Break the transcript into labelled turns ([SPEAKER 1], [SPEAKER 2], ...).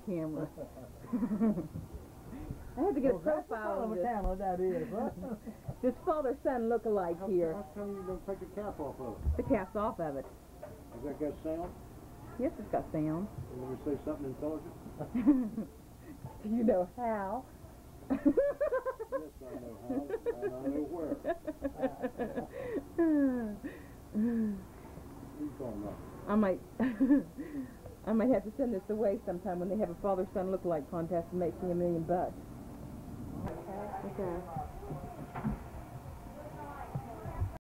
[SPEAKER 1] camera. I had to get a profile of this.
[SPEAKER 2] Camera that is, huh?
[SPEAKER 1] This father-son look-alike here.
[SPEAKER 3] How come you don't take the cap off of it?
[SPEAKER 1] The cap's off of it.
[SPEAKER 3] Has that got sound?
[SPEAKER 1] Yes, it's got sound.
[SPEAKER 3] Let me say something intelligent?
[SPEAKER 1] Do you know how?
[SPEAKER 3] Yes, I know how, and I know where. What are you talking about?
[SPEAKER 1] I might, I might have to send this away sometime when they have a father-son look-alike contest and make me $1 million. Okay.